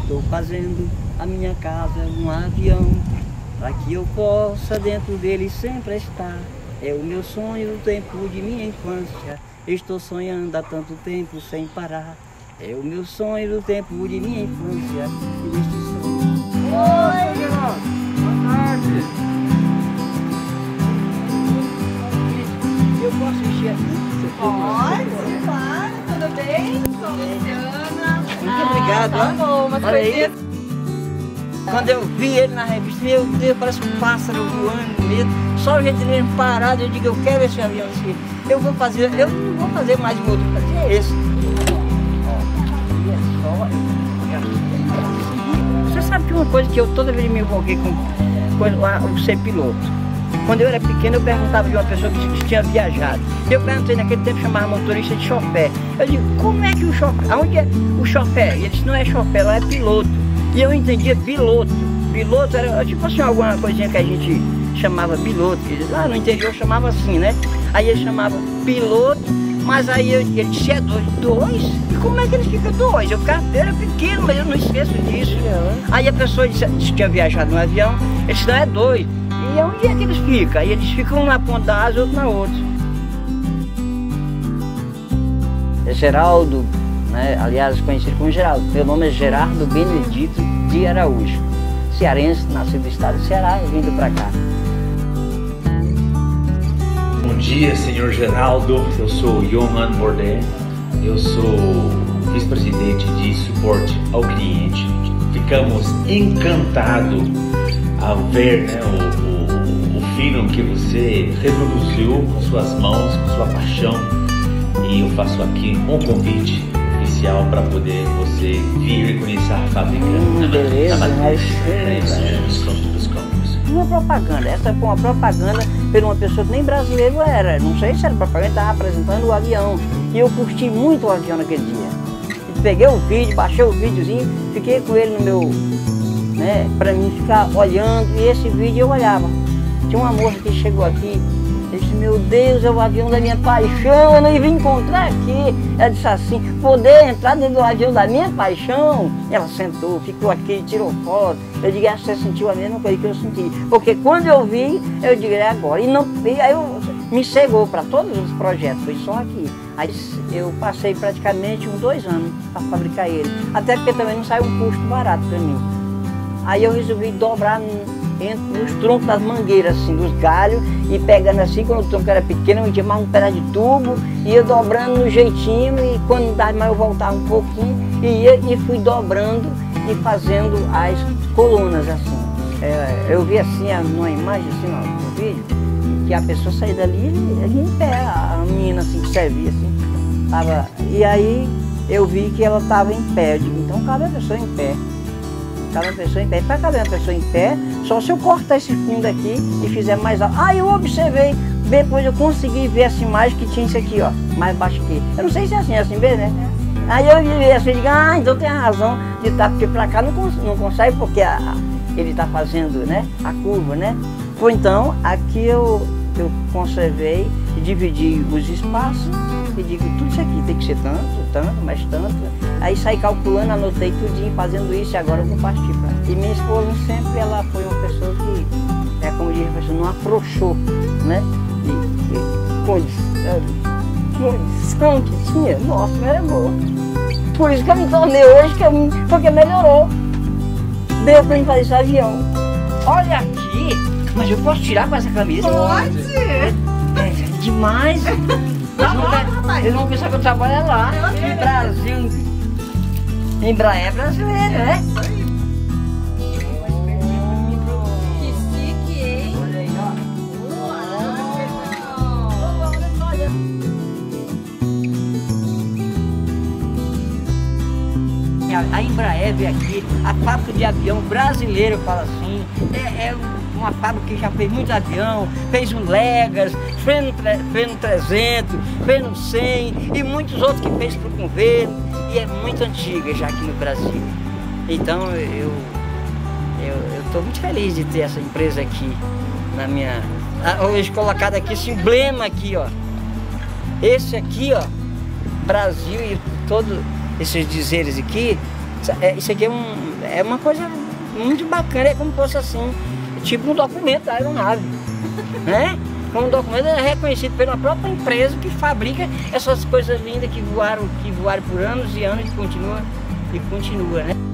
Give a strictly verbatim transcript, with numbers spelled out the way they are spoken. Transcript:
Estou fazendo a minha casa um avião, para que eu possa dentro dele sempre estar. É o meu sonho do tempo de minha infância. Estou sonhando há tanto tempo sem parar. É o meu sonho do tempo de minha infância. E este sonho... Oi, Geraldo! Boa tarde! Eu posso encher aqui? Pode, claro, tudo bem? Sou Luciana. Muito obrigado, tá ó. bom, mas Olha aí. coisinhas. Quando eu vi ele na revista, meu Deus, parece um pássaro voando mesmo. Só o jeito dele parado, eu digo, eu quero esse avião assim. Eu vou fazer, eu não vou fazer mais um outro, vou fazer esse. Você sabe que uma coisa que eu toda vez me envolvi com, com o ser piloto. Quando eu era pequeno, eu perguntava de uma pessoa que tinha viajado. Eu perguntei, naquele tempo chamava motorista de chofé. Eu digo, como é que o chofé, aonde é o chofé? E ele disse, não é chofé, lá é piloto. E eu entendia piloto. Piloto era tipo assim, alguma coisinha que a gente chamava piloto. Lá no interior chamava assim, né? Aí ele chamava piloto, mas aí eu, ele disse, é dois. Dois? E como é que ele fica dois? Eu, eu era pequeno, mas eu não esqueço disso. Aí a pessoa disse, disse que tinha viajado no avião, ele disse, não, é dois. E onde é que eles ficam? Aí eles ficam um na ponta da asa e outro na outra. É Geraldo, né? Aliás, conhecido como Geraldo. Meu nome é Gerardo Benedito de Araújo. Cearense, nascido no estado do Ceará e vindo para cá. Bom dia, senhor Geraldo. Eu sou Johan Bordet. Eu sou vice-presidente de suporte ao cliente. Ficamos encantados ao ver, né, o, o, o filme que você reproduziu com suas mãos, com sua paixão. E eu faço aqui um convite oficial para poder você vir e conhecer a fábrica. Hum, beleza, na matriz, mas... né, dos campos dos campos. Uma propaganda, essa foi uma propaganda por uma pessoa que nem brasileiro era. Não sei se era propaganda, estava apresentando o avião. E eu curti muito o avião naquele dia. E peguei o vídeo, baixei o videozinho, fiquei com ele no meu... né, para mim ficar olhando, e esse vídeo eu olhava. Tinha uma moça que chegou aqui, eu disse, meu Deus, é o avião da minha paixão, eu não vim encontrar aqui. Ela disse assim, poder entrar dentro do avião da minha paixão? Ela sentou, ficou aqui, tirou foto. Eu digo, acho que você sentiu a mesma coisa que eu senti. Porque quando eu vi, eu digo, é agora. E, não, e aí eu, me cegou para todos os projetos, foi só aqui. Aí eu passei praticamente uns dois anos para fabricar ele. Até porque também não saiu um custo barato para mim. Aí eu resolvi dobrar entre os troncos das mangueiras, assim, dos galhos, e pegando assim, quando o tronco era pequeno, eu tinha mais um pedaço de tubo, ia dobrando no jeitinho, e quando dava mais eu voltava um pouquinho, e ia e fui dobrando e fazendo as colunas, assim. É, eu vi assim, numa imagem, assim, no, no vídeo, que a pessoa saía dali, ali em pé, a menina assim, que servia, assim, tava, e aí eu vi que ela estava em pé, eu digo, então cabe a pessoa em pé. Cabe a pessoa em pé. Para caber uma pessoa em pé, só se eu cortar esse fundo aqui e fizer mais alto. Ah, eu observei, depois eu consegui ver essa imagem que tinha isso aqui, ó, mais baixo aqui. Eu não sei se é assim, é assim mesmo, né? Aí eu vi assim, digo, ah, então tem a razão de estar, porque para cá não, cons não consegue, porque a, a, ele está fazendo, né, a curva, né? Ou então, aqui eu, eu conservei e dividi os espaços e digo, tudo isso aqui tem que ser tanto, tanto, mais tanto. Aí saí calculando, anotei tudinho, fazendo isso e agora eu vou partir pra... E minha esposa sempre, ela foi uma pessoa que, é como diz a pessoa, não afrouxou, né? E, e condição, condição que tinha, nossa, era boa. Por isso que eu me tornei hoje, que eu, porque melhorou. Deu pra mim fazer esse avião. Olha aqui, mas eu posso tirar com essa camisa? Pode! É, é demais! Eles vão, eles vão pensar que eu trabalho lá, no Brasil. Embraer é brasileiro, né? Que chique, hein? Olha aí, ó. A Embraer veio aqui, a fábrica de avião brasileiro, fala assim, é, é uma fábrica que já fez muito avião, fez o Legas, fez no, fez no trezentos, fez no cem e muitos outros que fez para o governo, e é muito antiga já aqui no Brasil. Então eu eu estou muito feliz de ter essa empresa aqui na minha... Hoje colocado aqui esse emblema aqui, ó. Esse aqui, ó, Brasil, e todos esses dizeres aqui Isso aqui é, um, é uma coisa muito bacana, é como se fosse assim, tipo um documento da aeronave, né? Como um documento é reconhecido pela própria empresa que fabrica essas coisas lindas que voaram, que voaram por anos e anos e continua, e continua, né?